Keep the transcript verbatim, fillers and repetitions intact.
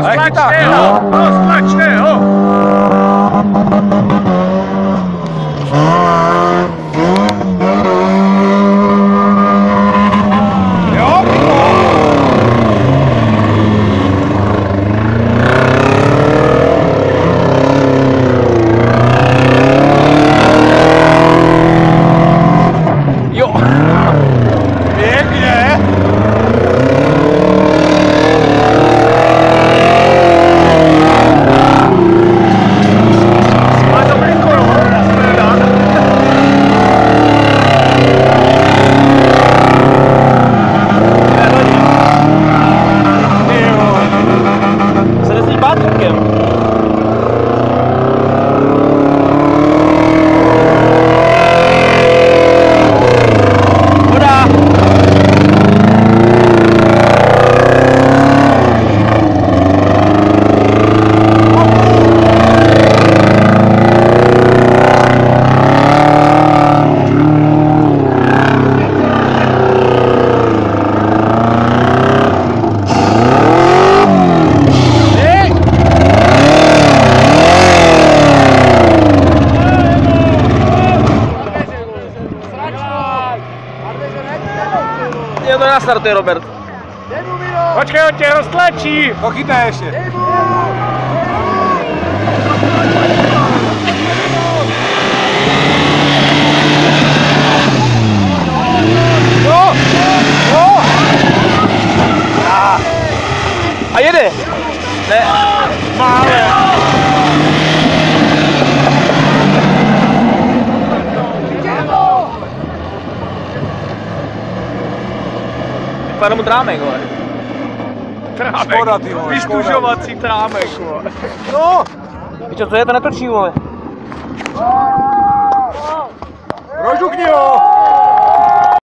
Roztlačte ho! Roztlačte ho! Jo, jo! Pěkně! Je to nastartuje, Robert. Počkej, on tě roztlačí! To chytá ještě. No! No! A jede! Ne. Mále! Vypadá mu trámek, vole. Trámek. Škoda, ty vole, Vystužovací trámek, vole. No! Víš co, to je, to netočí, vole. Rožukni ho!